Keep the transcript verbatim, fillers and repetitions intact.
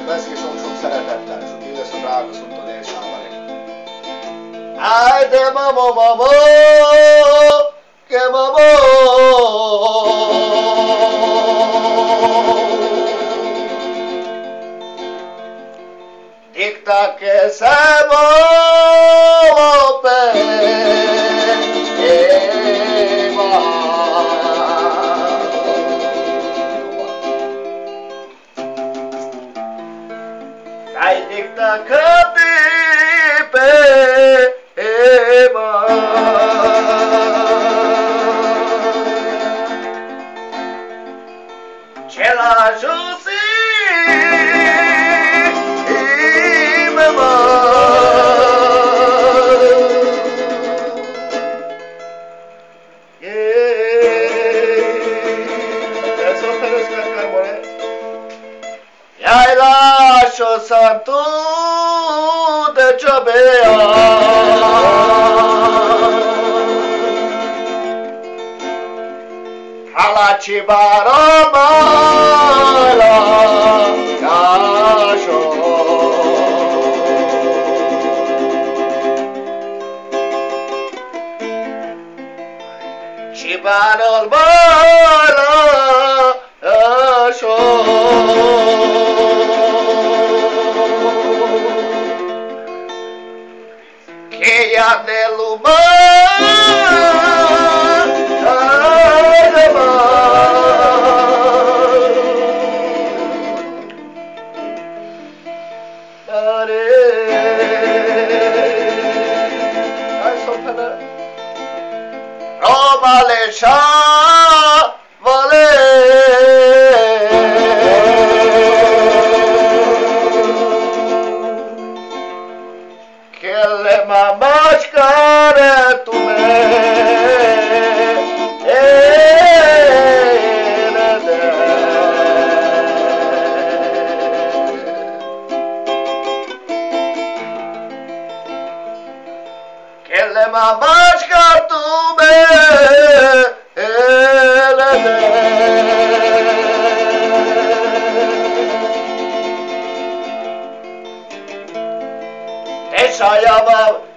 Köszönöm és sok-sok szeretettel, és hogy lesz a drága szunton érsávali. Ajde mamo mamo, ke mamo. Dicta que se muove Eva. Dai dicta que tipe Eva. Ce la jusi Ai lascio santo de Jabea Alla cibaroma la cascio Cibaroma la cascio Que ya de lumar de mar Ai soltana Roma le vale Mamãe cara tu me Que le mamãe cara tu me Deixa eu